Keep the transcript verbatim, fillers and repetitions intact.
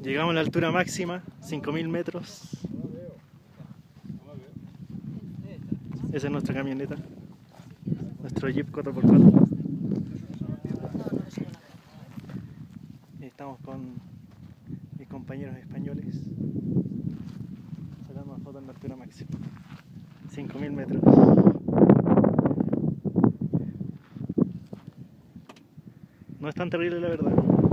Llegamos a la altura máxima, cinco mil metros. Esa es nuestra camioneta, nuestro Jeep cuatro por cuatro. Estamos con mis compañeros españoles sacando fotos en la altura máxima, cinco mil metros. No es tan terrible, la verdad.